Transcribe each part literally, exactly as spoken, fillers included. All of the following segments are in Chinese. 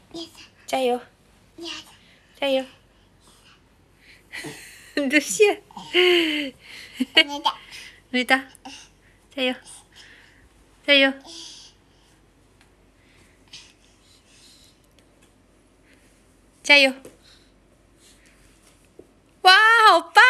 加油！加油！你的线，没的，加油！加油！加油！哇，好棒！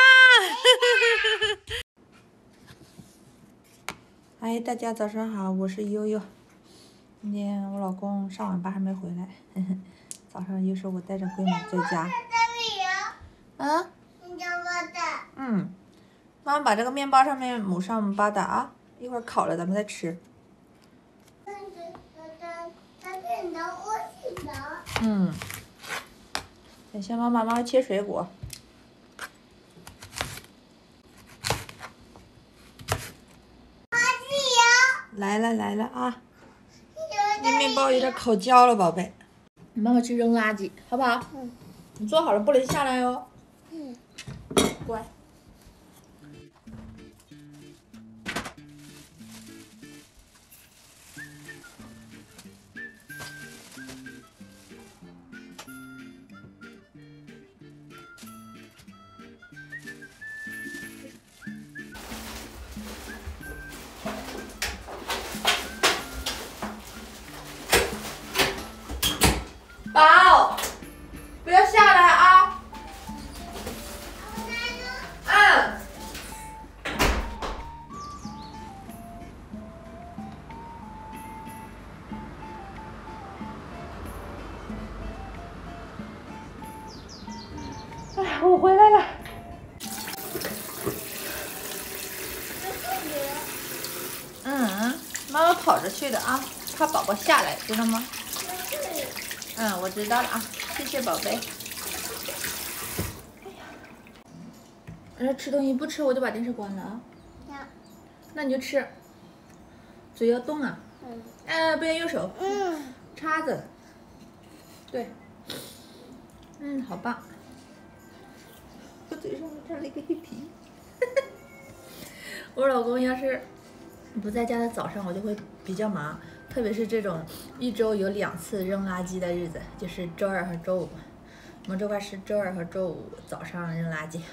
哎，大家早上好，我是悠悠。今天我老公上晚班还没回来，呵呵，早上又是我带着闺女在家。啊？嗯，妈妈把这个面包上面抹上巴达啊，一会儿烤了咱们再吃。嗯。等下妈妈妈妈切水果。来了来了啊！那面包有点烤焦了，宝贝。你妈妈去扔垃圾，好不好？嗯。你做好了不能下来哦。嗯。乖。宝，不要下来啊！嗯。哎，我回来了。嗯，妈妈跑着去的啊，怕宝宝下来，知道吗？嗯，我知道了啊，谢谢宝贝。哎呀，那吃东西不吃我就把电视关了啊。那你就吃，嘴要动啊。嗯。哎，不要用手。嗯。叉子。对。嗯，好棒。我嘴上面长了一个黑皮。我老公要是不在家的早上，我就会比较忙。特别是这种一周有两次扔垃圾的日子，就是周二和周五。我们这块是周二和周五早上扔垃圾。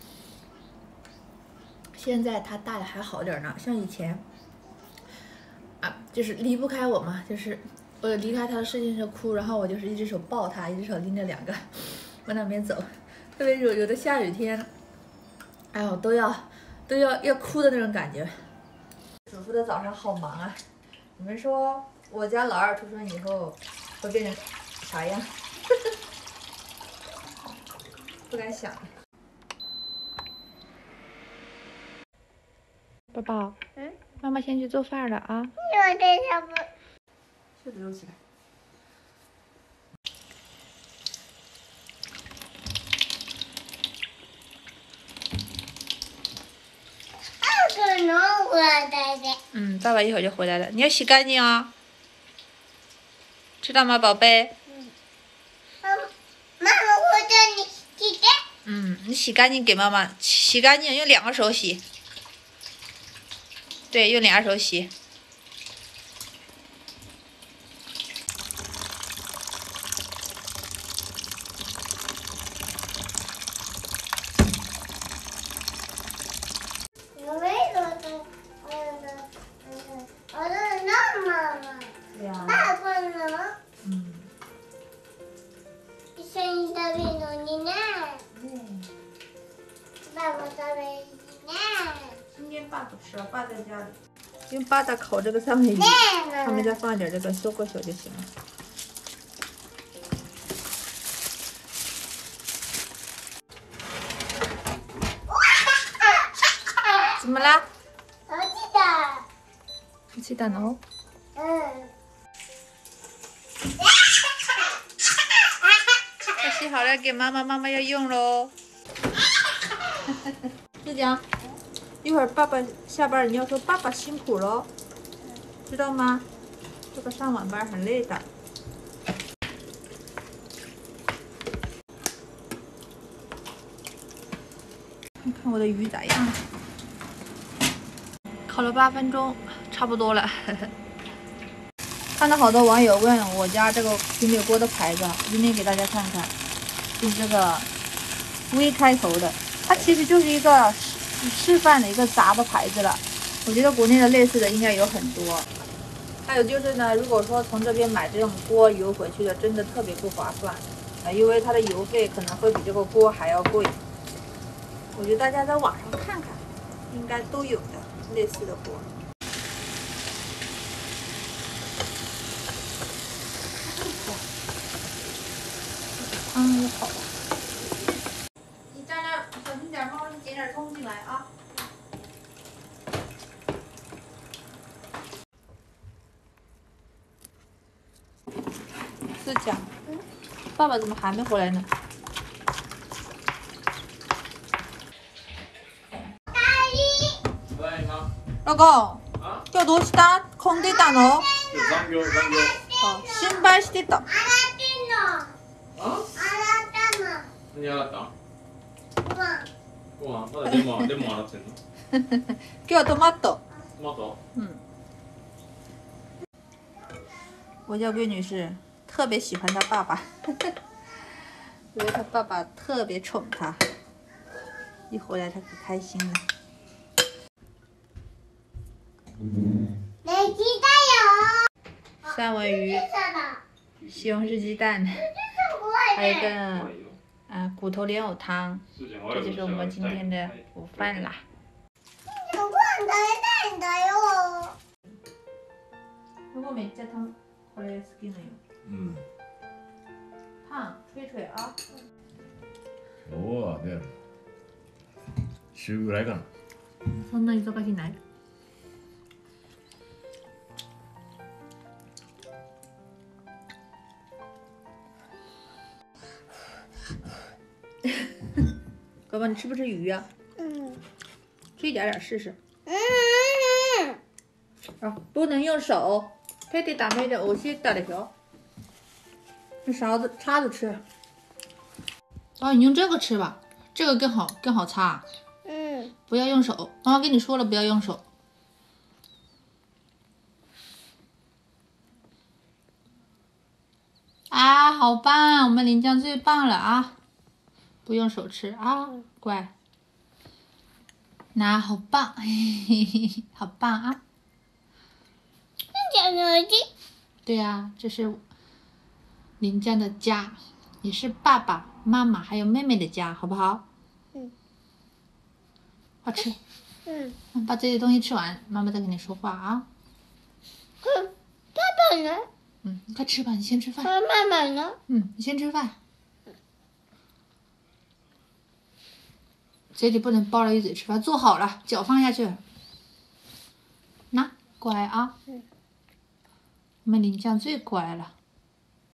现在他大的还好点呢，像以前啊，就是离不开我嘛，就是我离开他的事情就哭，然后我就是一只手抱他，一只手拎着两个往那边走。特别有有的下雨天，哎呦都要都要要哭的那种感觉。主妇的早上好忙啊！你们说我家老二出生以后会变成啥样？不敢想。宝宝，嗯，妈妈先去做饭了啊。我等下不。袖子揉起来。可能我带的。嗯，爸爸一会儿就回来了，你要洗干净啊，知道吗，宝贝？嗯。妈妈，妈妈，我叫你洗的。嗯，你洗干净给妈妈，洗干净用两个手洗。对，用两个手洗。今天爸不吃了，爸在家里。用巴达烤这个三文鱼，上面再放一点这个搜狗血就行了。怎么啦？好气的。好气的呢？嗯。洗好了给妈妈，妈妈要用喽。志江，一会儿爸爸下班，你要说爸爸辛苦喽，知道吗？这个上晚班很累的。看看我的鱼咋样？烤了八分钟，差不多了。呵呵看到好多网友问我家这个平底锅的牌子，今天给大家看看，就是这个 V 开头的，它其实就是一个示示范的一个杂的牌子了。我觉得国内的类似的应该有很多。还有就是呢，如果说从这边买这种锅邮回去的，真的特别不划算啊，因为它的邮费可能会比这个锅还要贵。我觉得大家在网上看看，应该都有的类似的锅。汤也好。你站那小心点，猫，你捡点葱进来啊。思佳，爸爸怎么还没回来呢？老公、あ、今日どうした？混んでたの？残業残業。あ、心配してた。洗ってんの。あ？洗ったの。何洗った？ご飯。ご飯。まだレモンレモン洗ってんの？今日はトマト。トマト？嗯。我家闺女是特别喜欢她爸爸，因为她爸爸特别宠她，一回来她可开心了。三文鱼、西红柿鸡蛋，还有个啊、呃、骨头莲藕汤，这就是我们今天的午饭啦。如果めっちゃ汤これ好きなよ。嗯。パン吹吹啊。今日はね、週ぐらいかな。そんな忙しない？哥哥，你吃不吃鱼呀？嗯。吃一点点试试。嗯。啊，不能用手。非得打没的，我先打的瓢。用勺子、叉子吃。哦，你用这个吃吧，这个更好，更好擦。嗯。不要用手，妈妈跟你说了，不要用手。啊，好棒！我们林酱最棒了啊！不用手吃啊，乖。那好棒，嘿嘿嘿，好棒啊！对呀、啊，这是林酱的家，也是爸爸妈妈还有妹妹的家，好不好？嗯。好吃。嗯。把这些东西吃完，妈妈再跟你说话啊。嗯，爸爸呢？嗯，你快吃吧，你先吃饭。妈妈呢？嗯，你先吃饭。嘴里不能包了一嘴吃饭，坐好了，脚放下去。那乖啊。嗯。我们林酱最乖了。